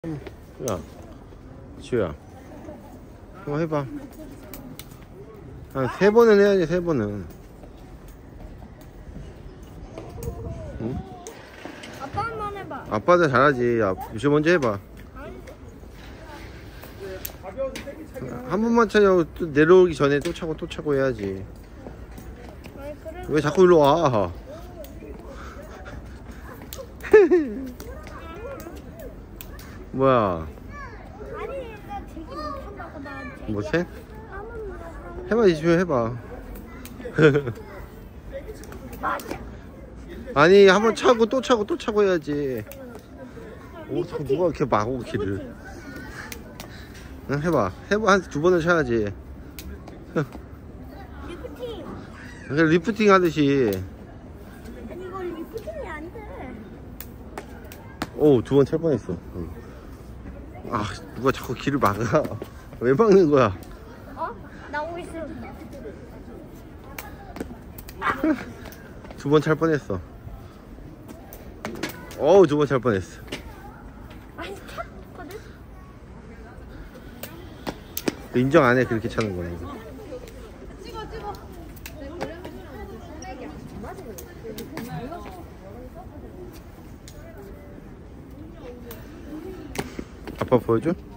야, 지우야, 한번 해봐. 한 3번은 해야지, 3번은. 응? 아빠 한번 해봐. 아빠도 잘하지. 야, 지우 먼저 해봐. 한 번만 차냐고. 또 내려오기 전에 또 차고 해야지. 아니, 그래. 왜 자꾸 일로 와? 뭐야? 아니, 나 되게 못한다고. 나 되게 못해? 까먹는 해봐, 이주면 해봐. 맞아. 아니, 한 번 차고 또 차고 해야지. 오, 자꾸 누가 이렇게 막고 길을. 응, 해봐. 한 2번은 차야지. 리프팅. 그냥 리프팅 하듯이. 아니, 이거 리프팅이 안 돼. 오, 2번 찰 뻔했어. 응. 아, 누가 자꾸 길을 막아. 왜 막는 거야? 어? 나오고 있어. 2번 찰 뻔했어. 어우, 2번 찰 뻔했어. 아니, 탔거든? 인정 안 해, 그렇게 차는 거는. 아빠 보여줘?